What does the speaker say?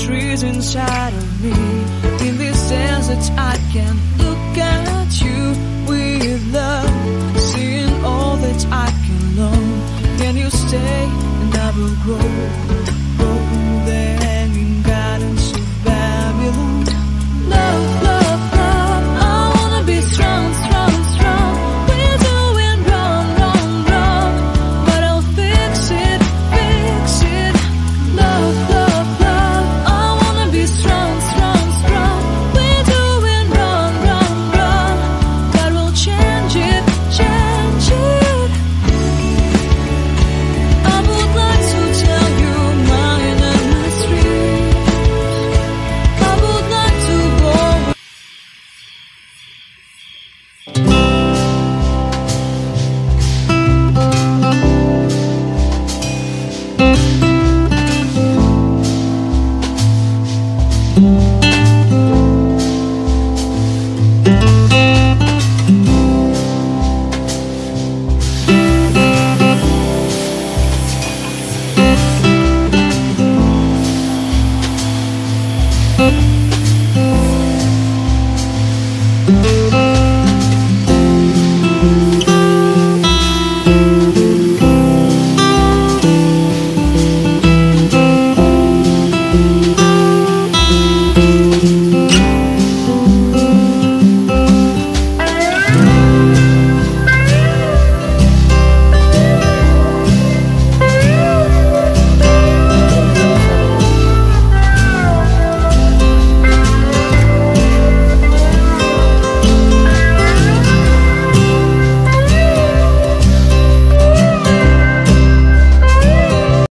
trees inside of me. In this sense that I can look at you with love, seeing all that I can learn. Can you stay and I will grow?